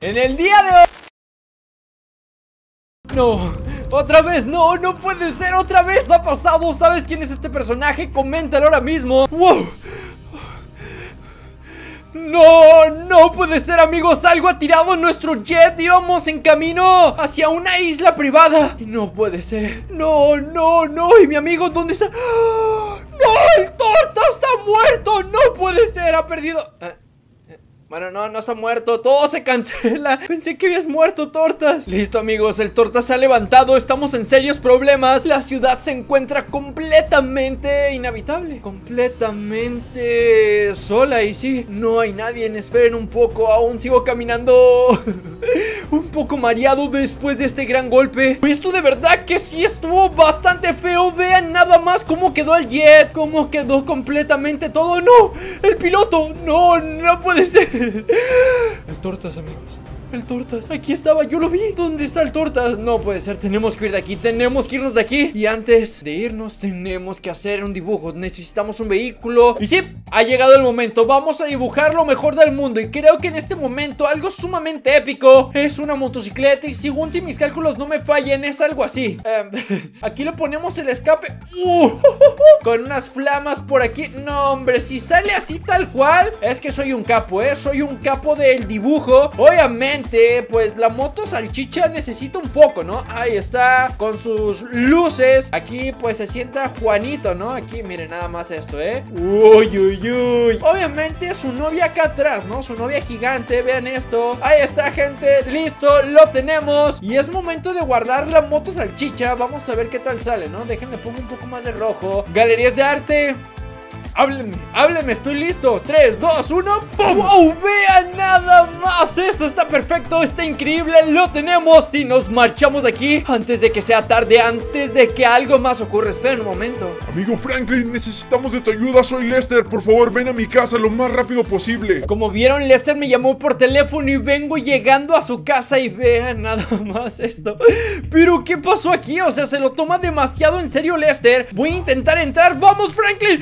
En el día de hoy... No, otra vez, no, no puede ser, otra vez ha pasado. ¿Sabes quién es este personaje? Coméntalo ahora mismo. ¡Wow! No, no puede ser, amigos. Algo ha tirado nuestro jet. Íbamos en camino hacia una isla privada. Y no puede ser. No, no, no. ¿Y mi amigo dónde está? ¡Oh! ¡No! ¡El torta está muerto! No puede ser, ha perdido... Bueno, no está muerto, todo se cancela. Pensé que habías muerto, Tortas. Listo, amigos, el Tortas se ha levantado. Estamos en serios problemas. La ciudad se encuentra completamente inhabitable, completamente sola. Y sí, no hay nadie. Esperen un poco, aún sigo caminando un poco mareado después de este gran golpe. Esto de verdad que sí estuvo bastante feo. Vean nada más cómo quedó el jet, cómo quedó completamente todo. No, el piloto, no, no puede ser. El Tortas, amigos. El Tortas, aquí estaba, yo lo vi. ¿Dónde está el Tortas? No puede ser, tenemos que ir de aquí, tenemos que irnos de aquí. Y antes de irnos tenemos que hacer un dibujo. Necesitamos un vehículo. Y sí, ha llegado el momento, vamos a dibujar lo mejor del mundo. Y creo que en este momento algo sumamente épico es una motocicleta. Y según si mis cálculos no me fallen, es algo así. Aquí le ponemos el escape con unas flamas por aquí. No, hombre, si sale así tal cual, es que soy un capo, soy un capo del dibujo. Obviamente, pues la moto salchicha necesita un foco, ¿no? Ahí está, con sus luces. Aquí pues se sienta Juanito, ¿no? Aquí miren nada más esto, Uy, uy, uy. Obviamente su novia acá atrás, ¿no? Su novia gigante, vean esto. Ahí está, gente, listo, lo tenemos. Y es momento de guardar la moto salchicha. Vamos a ver qué tal sale, ¿no? Déjenme pongo un poco más de rojo. Galerías de arte. Hábleme, estoy listo. 3, 2, 1, ¡pum! ¡Wow! Vean nada más. Esto está perfecto, está increíble. Lo tenemos y nos marchamos de aquí antes de que sea tarde, antes de que algo más ocurra. Esperen un momento. Amigo Franklin, necesitamos de tu ayuda. Soy Lester, por favor ven a mi casa lo más rápido posible. Como vieron, Lester me llamó por teléfono y vengo llegando a su casa. Y vean nada más esto. Pero ¿qué pasó aquí? O sea, se lo toma demasiado en serio Lester. Voy a intentar entrar. ¡Vamos, Franklin!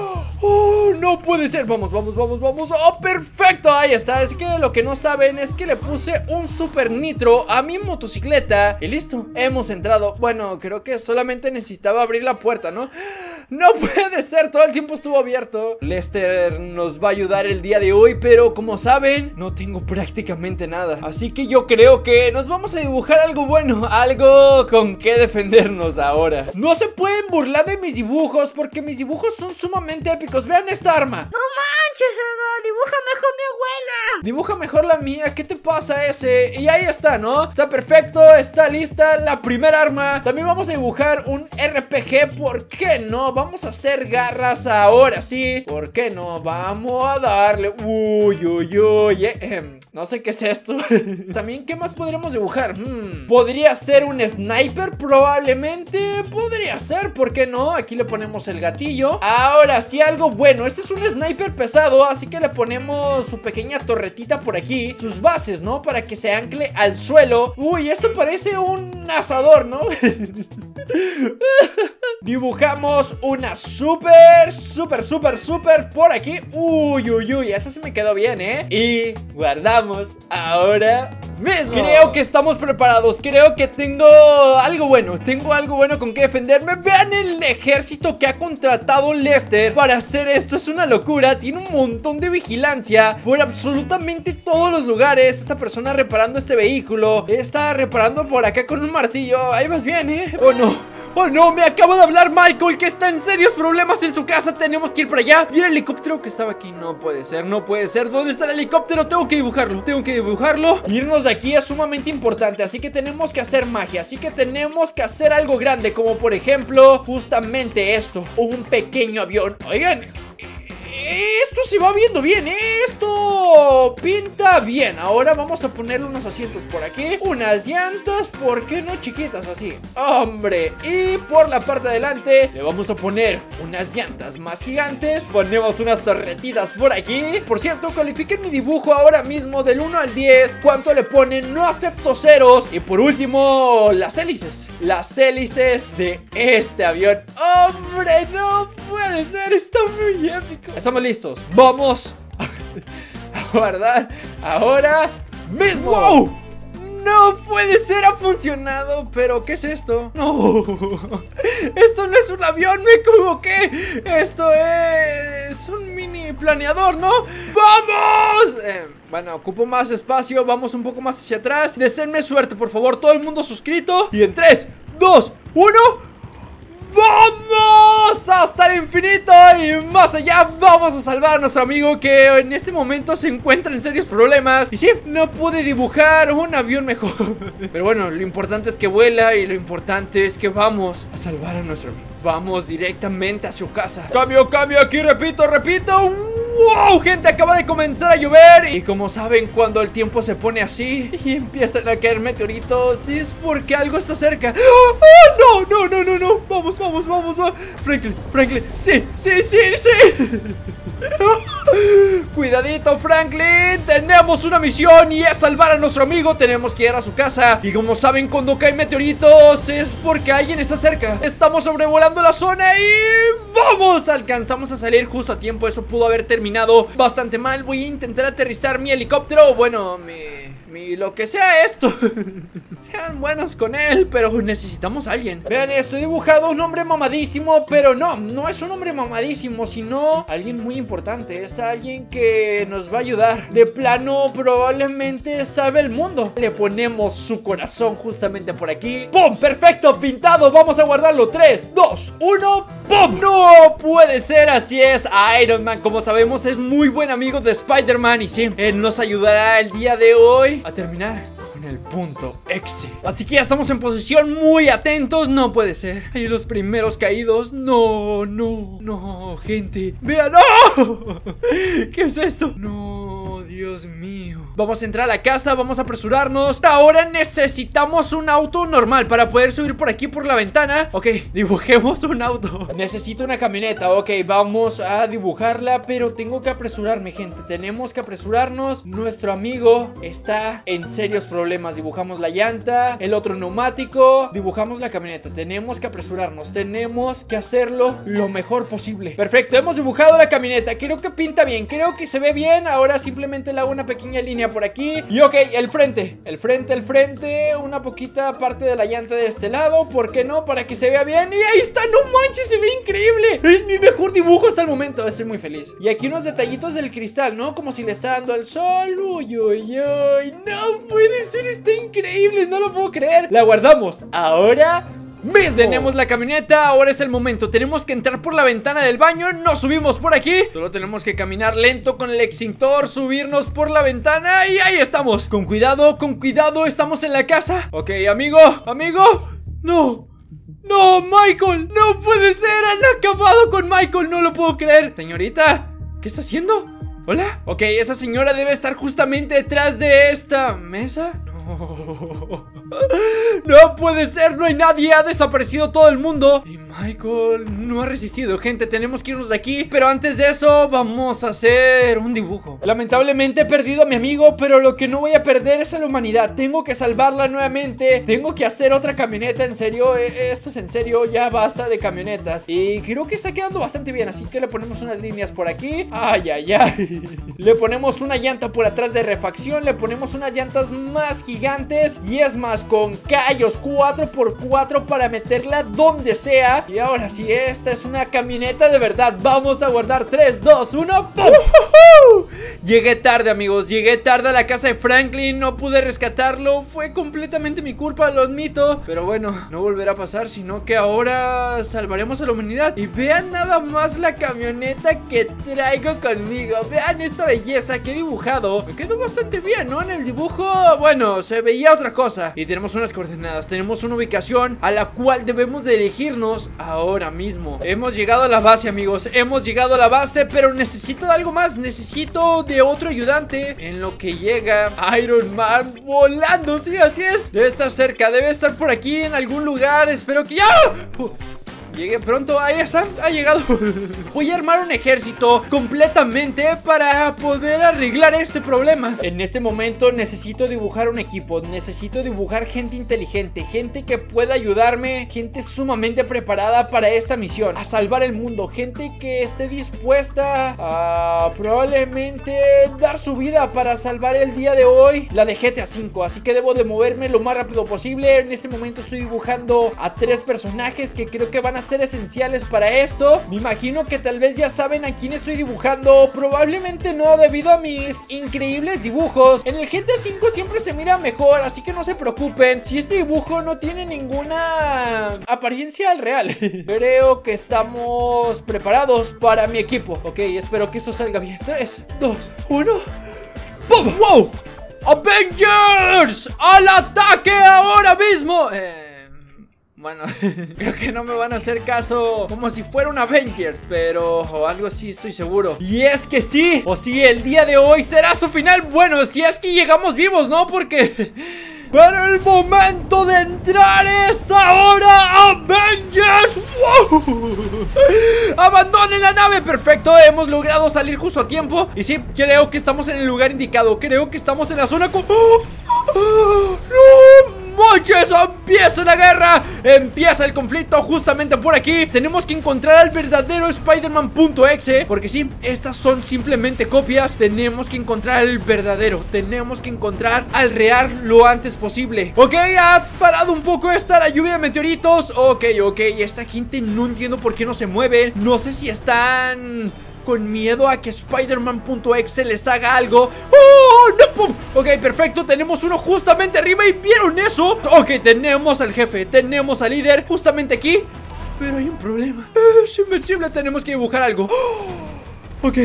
Oh, no puede ser, vamos. Oh, perfecto, ahí está. Es que lo que no saben es que le puse un super nitro a mi motocicleta. Y listo, hemos entrado. Bueno, creo que solamente necesitaba abrir la puerta, ¿no? No puede ser, todo el tiempo estuvo abierto. Lester nos va a ayudar el día de hoy, pero como saben, no tengo prácticamente nada. Así que yo creo que nos vamos a dibujar algo bueno, algo con que defendernos ahora. No se pueden burlar de mis dibujos porque mis dibujos son sumamente épicos. Vean esta arma. No manches, dibuja mejor mi abuela. Dibuja mejor la mía, ¿qué te pasa ese? Y ahí está, ¿no? Está perfecto, está lista la primera arma. También vamos a dibujar un RPG, ¿por qué no? Vamos a hacer garras ahora, sí. ¿Por qué no? Vamos a darle. Uy, uy, uy. No sé qué es esto. También, ¿qué más podríamos dibujar? Podría ser un sniper, probablemente. Podría ser, ¿por qué no? Aquí le ponemos el gatillo. Ahora sí, algo bueno. Este es un sniper pesado, así que le ponemos su pequeña torretita por aquí. Sus bases, ¿no? Para que se ancle al suelo. Uy, esto parece un asador, ¿no? Dibujamos una super por aquí. Uy, uy, uy, esta se me quedó bien, y guardamos ahora mismo. Creo que estamos preparados. Creo que tengo algo bueno. Tengo algo bueno con que defenderme. Vean el ejército que ha contratado Lester para hacer esto. Es una locura. Tiene un montón de vigilancia por absolutamente todos los lugares. Esta persona reparando este vehículo. Está reparando por acá con un martillo. Ahí vas bien, ¿Oh no? ¡Oh no! Me acaba de hablar Michael, que está en serios problemas en su casa. Tenemos que ir para allá. Y el helicóptero que estaba aquí. No puede ser, no puede ser. ¿Dónde está el helicóptero? Tengo que dibujarlo. Irnos de aquí es sumamente importante, así que tenemos que hacer magia. Así que tenemos que hacer algo grande, como por ejemplo, justamente esto. Un pequeño avión. Oigan, esto se va viendo bien, esto pinta bien. Ahora vamos a ponerle unos asientos por aquí, unas llantas, ¿por qué no chiquitas así? Hombre, y por la parte de adelante le vamos a poner unas llantas más gigantes. Ponemos unas torretitas por aquí. Por cierto, califiquen mi dibujo ahora mismo del 1 al 10. ¿Cuánto le ponen? No acepto ceros. Y por último, las hélices de este avión. Hombre, no puede ser, está muy épico. Estamos listos, vamos a guardar ahora mismo. ¡Wow! No puede ser, ha funcionado. Pero, ¿qué es esto? No, esto no es un avión, me equivoqué. Esto es un mini planeador, ¿no? ¡Vamos! Bueno, ocupo más espacio, vamos un poco más hacia atrás. Deseenme suerte, por favor, todo el mundo suscrito. Y en 3, 2, 1... ¡vamos! Hasta el infinito y más allá. Vamos a salvar a nuestro amigo que en este momento se encuentra en serios problemas. Y sí, no pude dibujar un avión mejor. Pero bueno, lo importante es que vuela y lo importante es que vamos a salvar a nuestro amigo. Vamos directamente a su casa. Cambio aquí, repito. ¡Wow! Gente, acaba de comenzar a llover. Y como saben, cuando el tiempo se pone así y empiezan a caer meteoritos, es porque algo está cerca. ¡Oh, no! Vamos. Franklin, sí. Cuidadito, Franklin. Tenemos una misión y es salvar a nuestro amigo. Tenemos que ir a su casa. Y como saben, cuando caen meteoritos es porque alguien está cerca. Estamos sobrevolando la zona y ¡vamos! Alcanzamos a salir justo a tiempo. Eso pudo haber terminado bastante mal. Voy a intentar aterrizar mi helicóptero. Bueno, lo que sea esto. Sean buenos con él, pero necesitamos a alguien. Vean esto, he dibujado un hombre mamadísimo. Pero no es un hombre mamadísimo, sino alguien muy importante. Es alguien que nos va a ayudar. De plano, probablemente sabe el mundo. Le ponemos su corazón justamente por aquí. ¡Pum! Perfecto, pintado, vamos a guardarlo. 3, 2, 1, ¡pum! No puede ser, así es. Iron Man, como sabemos, es muy buen amigo de Spider-Man. Y sí, él nos ayudará el día de hoy a terminar con el punto X. Así que ya estamos en posición, muy atentos. No puede ser. Hay los primeros caídos. No, gente. Vean. ¡No! ¿Qué es esto? No, Dios mío. Vamos a entrar a la casa, vamos a apresurarnos. Ahora necesitamos un auto normal para poder subir por aquí por la ventana. Ok, dibujemos un auto. Necesito una camioneta, ok, vamos a dibujarla. Pero tengo que apresurarme, gente. Tenemos que apresurarnos. Nuestro amigo está en serios problemas. Dibujamos la llanta, el otro neumático, dibujamos la camioneta. Tenemos que apresurarnos, tenemos que hacerlo lo mejor posible. Perfecto, hemos dibujado la camioneta. Creo que pinta bien, creo que se ve bien. Ahora simplemente le hago una pequeña línea por aquí. Y ok, el frente, una poquita parte de la llanta de este lado, ¿por qué no? Para que se vea bien. Y ahí está, no manches, se ve increíble. Es mi mejor dibujo hasta el momento, estoy muy feliz. Y aquí unos detallitos del cristal, ¿no? Como si le está dando el sol. Uy, no puede ser, está increíble, no lo puedo creer. La guardamos, ahora tenemos la camioneta, ahora es el momento. Tenemos que entrar por la ventana del baño. Nos subimos por aquí. Solo tenemos que caminar lento con el extintor, subirnos por la ventana y ahí estamos. Con cuidado, estamos en la casa. Ok, amigo. No, Michael, no puede ser. Han acabado con Michael, no lo puedo creer. Señorita, ¿qué está haciendo? ¿Hola? Ok, esa señora debe estar justamente detrás de esta mesa. No puede ser, no hay nadie, ha desaparecido todo el mundo. Y Michael no ha resistido. Gente, tenemos que irnos de aquí. Pero antes de eso, vamos a hacer un dibujo. Lamentablemente he perdido a mi amigo, pero lo que no voy a perder es a la humanidad. Tengo que salvarla nuevamente. Tengo que hacer otra camioneta, en serio. Esto es en serio, ya basta de camionetas. Y creo que está quedando bastante bien, así que le ponemos unas líneas por aquí. Ay. Le ponemos una llanta por atrás de refacción. Le ponemos unas llantas más gigantes. Y es más, con callos 4x4 para meterla donde sea. Y ahora sí, esta es una camioneta de verdad. Vamos a guardar 3, 2, 1 ¡pum! Llegué tarde, amigos, llegué tarde a la casa de Franklin. No pude rescatarlo, fue completamente mi culpa, lo admito. Pero bueno, no volverá a pasar, sino que ahora salvaremos a la humanidad. Y vean nada más la camioneta que traigo conmigo. Vean esta belleza que he dibujado. Me quedó bastante bien, ¿no? En el dibujo, bueno, se veía otra cosa. Y tenemos unas coordenadas, tenemos una ubicación a la cual debemos dirigirnos ahora mismo. Hemos llegado a la base, amigos, hemos llegado a la base, pero necesito de algo más. Necesito de otro ayudante. En lo que llega Iron Man volando, sí, así es. Debe estar cerca, debe estar por aquí en algún lugar. Espero que... ¡ya! llegue pronto. Ahí está, ha llegado. Voy a armar un ejército completamente para poder arreglar este problema. En este momento necesito dibujar un equipo. Necesito dibujar gente inteligente, gente que pueda ayudarme, gente sumamente preparada para esta misión, a salvar el mundo, gente que esté dispuesta a probablemente dar su vida para salvar el día de hoy, la de GTA V. Así que debo de moverme lo más rápido posible. En este momento estoy dibujando a 3 personajes que creo que van a ser esenciales para esto. Me imagino que tal vez ya saben a quién estoy dibujando. Probablemente no, debido a mis increíbles dibujos. En el GTA V siempre se mira mejor, así que no se preocupen si este dibujo no tiene ninguna apariencia al real. Creo que estamos preparados para mi equipo. Ok, espero que esto salga bien. 3, 2, 1. ¡Bum! ¡Wow! ¡Avengers! ¡Al ataque ahora mismo! Bueno, creo que no me van a hacer caso como si fuera un Avenger, pero algo sí estoy seguro. Y es que sí, o sí, el día de hoy será su final. Bueno, si es que llegamos vivos, ¿no? Porque... pero el momento de entrar es ahora. ¡Avengers! ¡Wow! ¡Abandonen la nave! Perfecto, hemos logrado salir justo a tiempo. Y sí, creo que estamos en el lugar indicado. Creo que estamos en la zona con... ¡oh! ¡No! ¡Moches! ¡Empieza la guerra! Empieza el conflicto justamente por aquí. Tenemos que encontrar al verdadero Spider-Man.exe, porque sí, estas son simplemente copias. Tenemos que encontrar al verdadero. Tenemos que encontrar al real lo antes posible. Ok, ha parado un poco la lluvia de meteoritos. Ok, esta gente no entiendo por qué no se mueve. No sé si están... con miedo a que Spider-Man.exe les haga algo. ¡Oh, no! ¡Pum! Ok, perfecto, tenemos uno justamente arriba. ¿Y vieron eso? Ok, tenemos al jefe, tenemos al líder justamente aquí. Pero hay un problema. Es invencible, tenemos que dibujar algo. Ok,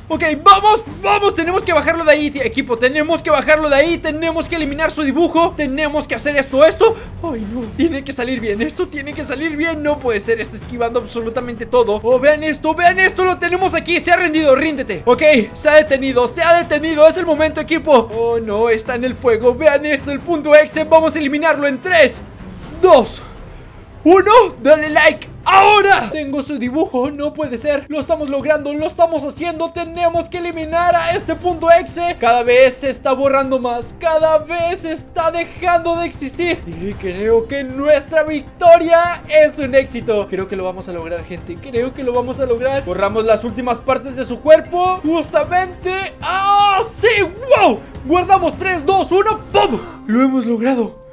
vamos, tenemos que bajarlo de ahí, equipo, tenemos que bajarlo de ahí. Tenemos que eliminar su dibujo. Tenemos que hacer esto. Ay, no, tiene que salir bien, esto tiene que salir bien. No puede ser, está esquivando absolutamente todo. Oh, vean esto, lo tenemos aquí. Se ha rendido, ríndete. Ok, se ha detenido, es el momento, equipo. Oh, no, está en el fuego, vean esto, el punto exe. Vamos a eliminarlo en 3, 2, 1, dale like. ¡Ahora! Tengo su dibujo, no puede ser. Lo estamos logrando, lo estamos haciendo. Tenemos que eliminar a este punto exe. Cada vez se está borrando más, cada vez está dejando de existir. Y creo que nuestra victoria es un éxito. Creo que lo vamos a lograr, gente, creo que lo vamos a lograr. Borramos las últimas partes de su cuerpo. Justamente. ¡Ah, sí! ¡Wow! Guardamos 3, 2, 1. ¡Pum! Lo hemos logrado.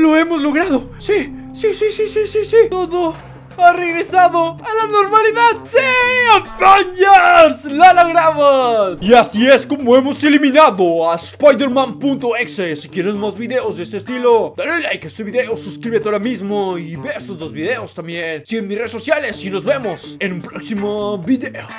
Sí. Todo ha regresado a la normalidad. ¡Sí! ¡Avengers! ¡Lo logramos! Y así es como hemos eliminado a Spider-Man.exe. Si quieres más videos de este estilo, dale like a este video, suscríbete ahora mismo y ve estos 2 videos también. Sigue en mis redes sociales y nos vemos en un próximo video.